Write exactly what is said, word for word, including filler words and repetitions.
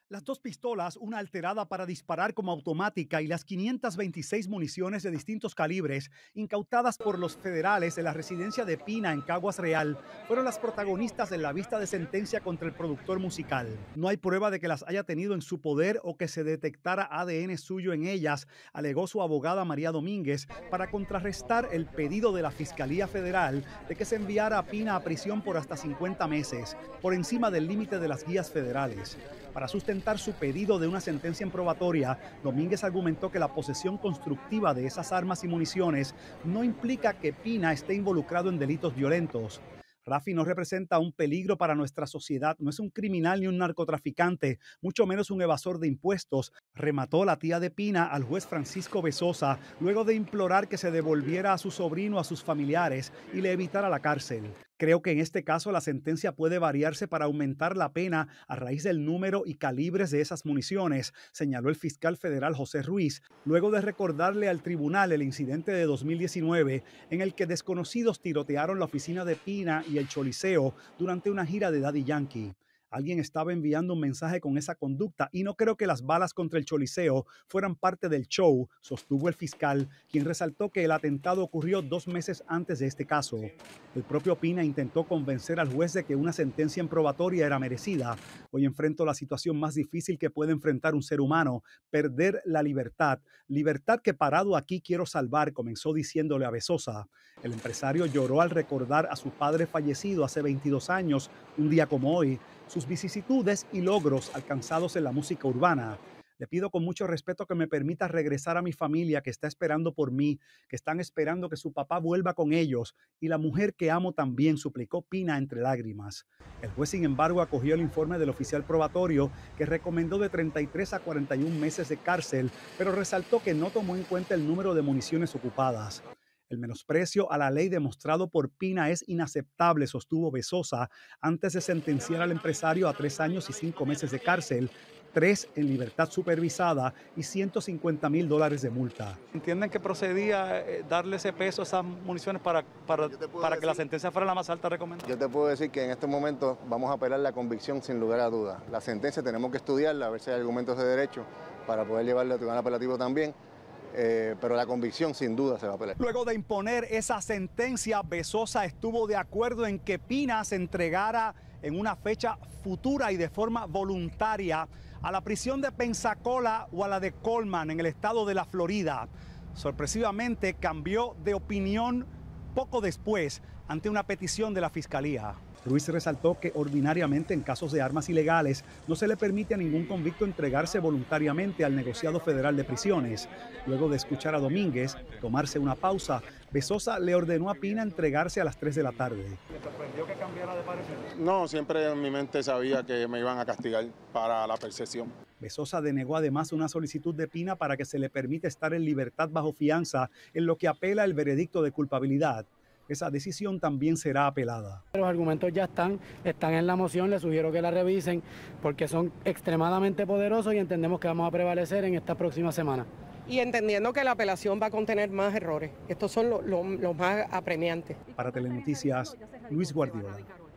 Las dos pistolas, una alterada para disparar como automática y las quinientas veintiséis municiones de distintos calibres incautadas por los federales en la residencia de Pina en Caguas Real, fueron las protagonistas de la vista de sentencia contra el productor musical. No hay prueba de que las haya tenido en su poder o que se detectara A D N suyo en ellas, alegó su abogada María Domínguez, para contrarrestar el pedido de la Fiscalía Federal de que se enviara a Pina a prisión por hasta cincuenta meses, por encima del límite de las guías federales. Para sustentar su pedido de una sentencia improbatoria, Domínguez argumentó que la posesión constructiva de esas armas y municiones no implica que Pina esté involucrado en delitos violentos. Rafi no representa un peligro para nuestra sociedad, no es un criminal ni un narcotraficante, mucho menos un evasor de impuestos, remató la tía de Pina al juez Francisco Bezosa, luego de implorar que se devolviera a su sobrino a sus familiares y le evitara la cárcel. Creo que en este caso la sentencia puede variarse para aumentar la pena a raíz del número y calibres de esas municiones, señaló el fiscal federal José Ruiz, luego de recordarle al tribunal el incidente de dos mil diecinueve en el que desconocidos tirotearon la oficina de Pina y el Choliseo durante una gira de Daddy Yankee. Alguien estaba enviando un mensaje con esa conducta y no creo que las balas contra el Choliseo fueran parte del show, sostuvo el fiscal, quien resaltó que el atentado ocurrió dos meses antes de este caso. El propio Pina intentó convencer al juez de que una sentencia improbatoria era merecida. Hoy enfrento la situación más difícil que puede enfrentar un ser humano, perder la libertad. Libertad que parado aquí quiero salvar, comenzó diciéndole a Bezosa. El empresario lloró al recordar a su padre fallecido hace veintidós años, un día como hoy, sus vicisitudes y logros alcanzados en la música urbana. Le pido con mucho respeto que me permita regresar a mi familia que está esperando por mí, que están esperando que su papá vuelva con ellos, y la mujer que amo también, suplicó Pina entre lágrimas. El juez, sin embargo, acogió el informe del oficial probatorio que recomendó de treinta y tres a cuarenta y un meses de cárcel, pero resaltó que no tomó en cuenta el número de municiones ocupadas. El menosprecio a la ley demostrado por Pina es inaceptable, sostuvo Bezosa, antes de sentenciar al empresario a tres años y cinco meses de cárcel, tres en libertad supervisada y ciento cincuenta mil dólares de multa. ¿Entienden que procedía eh, darle ese peso a esas municiones para, para, para decir, que la sentencia fuera la más alta recomendada? Yo te puedo decir que en este momento vamos a apelar la convicción sin lugar a dudas. La sentencia tenemos que estudiarla, a ver si hay argumentos de derecho para poder llevarla a tribunal apelativo también. Eh, pero la convicción sin duda se va a apelar. Luego de imponer esa sentencia, Bezosa estuvo de acuerdo en que Pina se entregara en una fecha futura y de forma voluntaria a la prisión de Pensacola o a la de Coleman en el estado de la Florida. Sorpresivamente cambió de opinión poco después ante una petición de la Fiscalía. Ruiz resaltó que ordinariamente en casos de armas ilegales no se le permite a ningún convicto entregarse voluntariamente al negociado federal de prisiones. Luego de escuchar a Domínguez tomarse una pausa, Bezosa le ordenó a Pina entregarse a las tres de la tarde. ¿Le sorprendió que cambiara de parecer? No, siempre en mi mente sabía que me iban a castigar para la percepción. Bezosa denegó además una solicitud de Pina para que se le permita estar en libertad bajo fianza, en lo que apela el veredicto de culpabilidad. Esa decisión también será apelada. Los argumentos ya están, están en la moción, les sugiero que la revisen porque son extremadamente poderosos y entendemos que vamos a prevalecer en esta próxima semana. Y entendiendo que la apelación va a contener más errores. Estos son los lo, lo más apremiantes. Para Telenoticias, Luis Guardiola.